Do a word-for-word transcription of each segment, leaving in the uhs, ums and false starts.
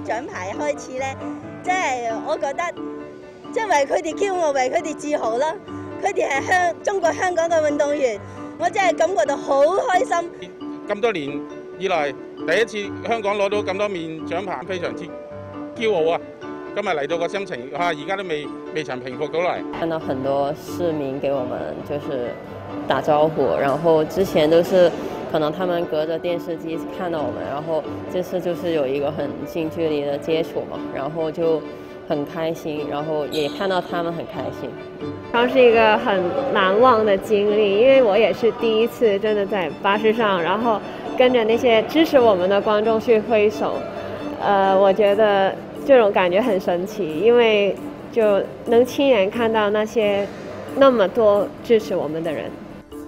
獎牌開始咧，即係我覺得即係為佢哋驕傲，為佢哋自豪啦。佢哋係香中國香港嘅運動員，我真係感覺到好開心。 咁多年以來，第一次香港攞到咁多面獎牌，非常之驕傲啊！今日嚟到個心情，啊，而家都未未曾平復到嚟。 看到很多市民給我們就是打招呼，然後之前都是可能他們隔着電視機看到我們，然後這次就是有一個很近距離的接觸嘛，然後就很開心，然後也看到他們很開心。 然後是一個很難忘的經歷，因為我也是第一次真的在巴士上，然後跟着那些支持我們的觀眾去揮手，呃，我覺得這種感覺很神奇，因為就能親眼看到那些那麼多支持我們的人。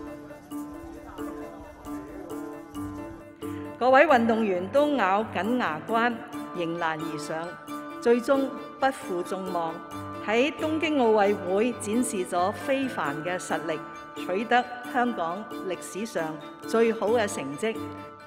各位運動員都咬緊牙關，迎難而上，最終不負眾望，喺東京奧運會展示咗非凡嘅實力，取得香港歷史上最好嘅成績。